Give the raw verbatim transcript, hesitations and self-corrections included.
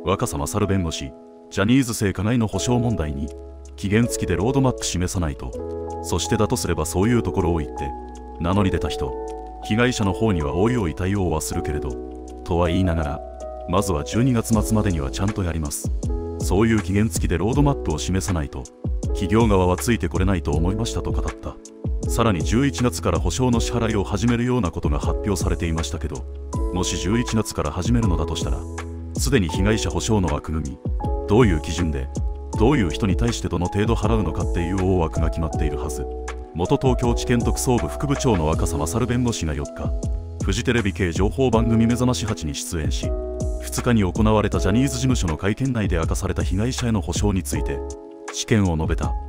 若狭勝弁護士、ジャニーズ性加害の補償問題に期限付きでロードマップ示さないと。そしてだとすればそういうところを言って名乗り出た人、被害者の方にはおいおい対応はするけれどとは言いながら、まずはじゅうにがつ末までにはちゃんとやります、そういう期限付きでロードマップを示さないと企業側はついてこれないと思いましたと語った。さらにじゅういちがつから補償の支払いを始めるようなことが発表されていましたけど、もしじゅういちがつから始めるのだとしたら、すでに被害者補償の枠組み、どういう基準でどういう人に対してどの程度払うのかっていう大枠が決まっているはず。元東京地検特捜部副部長の若狭勝弁護士がよっか、フジテレビ系情報番組目覚ましはちに出演し、ふつかに行われたジャニーズ事務所の会見内で明かされた被害者への補償について知見を述べた。